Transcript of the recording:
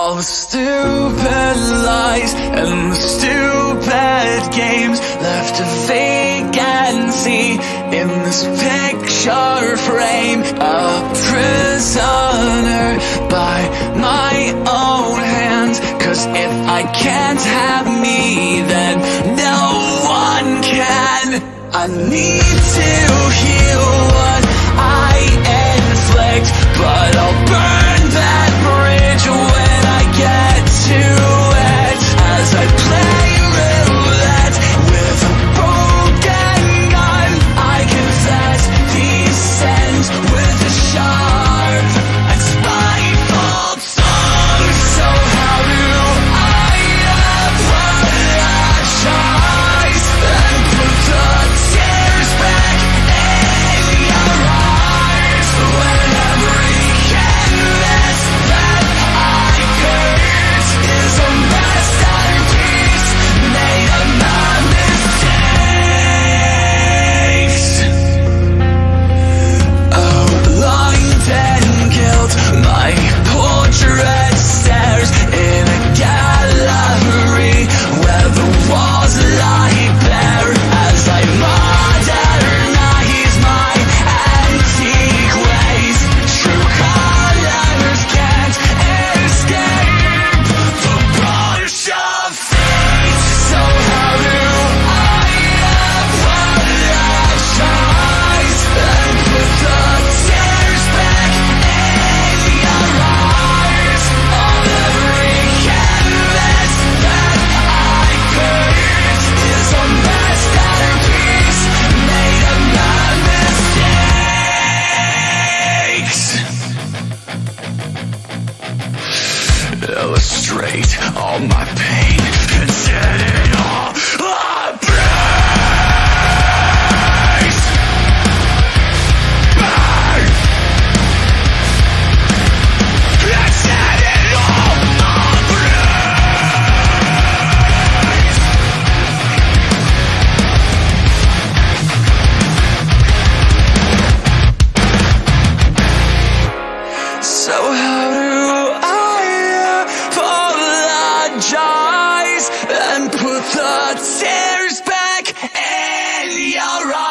all the stupid lies and the stupid games left a vacancy in this picture frame. A prisoner by my own hands, 'cause if I can't have me, then no one can. I need to heal what I inflict, but I'll burn that bridge when I get to it. As I play roulette with a broken gun, I confess descent with a sharp and spiteful tongue. So how do I apologize and put the tears back in your eyes when every canvas that I curse is a masterpiece made of my mistakes? Outlined and guilt, my portrait stares in a gallery where the walls lie bare as I modernize my antique ways. True colors can't escape the brush of fate. So how do I apologize and put the tears back in your eyes on every canvas that I curse is a masterpiece made of my mistakes. Illustrate all my pain and set it all ablaze. Burn! And set it all ablaze. So how do I apologize and put the tears back in your eyes?